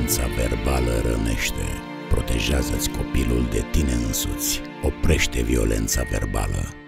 Violența verbală rănește. Protejează-ți copilul de tine însuți. Oprește violența verbală.